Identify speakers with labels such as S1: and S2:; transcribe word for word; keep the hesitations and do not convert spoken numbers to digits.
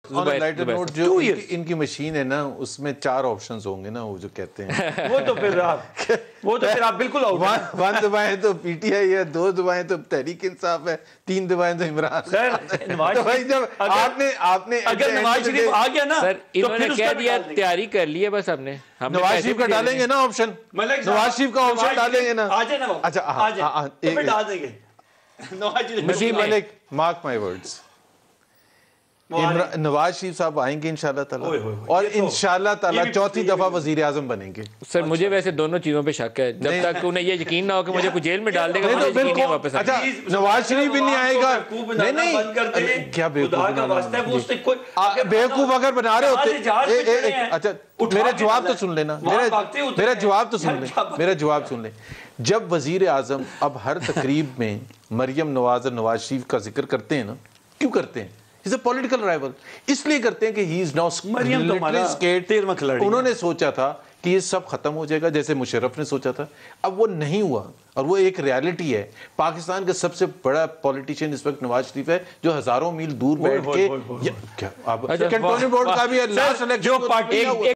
S1: Note جو ان کی machine ہے نا اس میں چار آپشنز ہوں گے نا وہ جو کہتے ہیں
S2: وہ تو پھر آپ وہ تو پھر آپ بالکل
S1: ون دبائیں تو پی ٹی آئی ہے، دو دبائیں تو تحریک انصاف ہے، تین دبائیں تو عمران. جب آپ نے آپ نے
S2: اگر نواز شریف آ گیا نا
S3: تو پھر کہہ دیا تیاری کر لی ہے بس ہم نے.
S1: نواز شریف کا ڈالیں گے نا آپشن، نواز شریف کا آپشن ڈالیں گے نا.
S2: آ جائے نا.
S1: اچھا
S2: ڈال دیں گے
S1: نظیم ملک، mark my words, Nawaz Sharif صاحب آئیں گے انشاءاللہ تعالیٰ اور انشاءاللہ تعالیٰ چوتھی دفعہ وزیر اعظم بنیں گے.
S3: سر مجھے ویسے دونوں چیزوں پہ شک ہے، جب تک انہیں یہ یقین نہ ہو کہ مجھے کوئی جیل میں ڈال دے گا مجھے یقین نہیں واپس.
S1: اچھا نواز شریف بھی نہیں آئے گا. نہیں نہیں کیا بیوقوف بیوقوف اگر بنا رہے ہوتے. اچھا میرا جواب تو سن لینا، میرا جواب تو سن لیں، میرا جواب سن لیں. جب وزیر اعظم اب ہر تقریب میں مریم نواز اور نواز شریف کا ذکر کرتے ہیں نا، کیوں کرتے ہیں؟ He's a political rival. اس لیے کرتے ہیں کہ he is now literally scared. انہوں نے سوچا تھا کہ یہ سب ختم ہو جائے گا جیسے مشرف نے سوچا تھا، اب وہ نہیں ہوا اور وہ ایک ریالٹی ہے. پاکستان کا سب سے بڑا پولیٹیشین اس وقت نواز شریف ہے جو ہزاروں میل دور بیٹھ کے کیا کنٹرولنگ بورڈ کا بھی ہے لاسٹ الیکشن